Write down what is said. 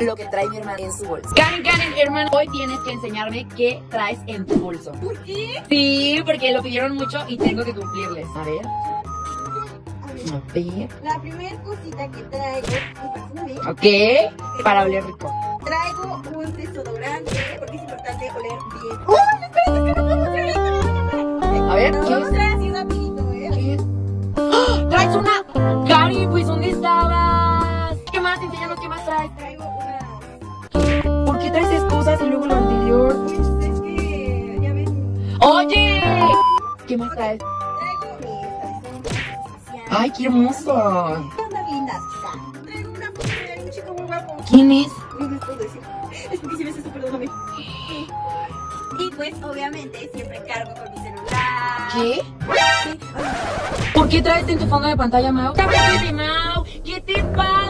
lo que trae mi hermana en su bolsa. Karen, hermano, hoy tienes que enseñarme qué traes en tu bolso. ¿Por qué? Sí, porque lo pidieron mucho y tengo que cumplirles. A ver. A ver. La primera cosita que traigo es perfume. Ok. Para oler rico. Traigo un desodorante porque es importante oler bien. ¡Oh! ¡Espera, que no puedo mostrar esto! A ver, Lo ¿qué vamos a es? traer así rapidito, ¿Qué es? ¡Ah! ¡Traes una! Karen, pues ¿dónde estabas? ¿Qué más? Enséñanos qué más traes. Traigo una... ¿Por qué traes excusas y luego lo anterior? Pues es que... ya ven... ¡Oye! ¿Qué más traes? Traigo mi especial. ¡Ay, qué hermoso! ¿Qué onda, lindas, chica? Traigo una foto de un chico muy guapo. ¿Quién es? No les puedo decir. Es porque si ves esto, perdóname. Y pues, obviamente, siempre cargo con mi celular. ¿Qué? ¿Por qué traes en tu fondo de pantalla Mau? ¡Cámbiate de Mau! ¿Qué te pasa?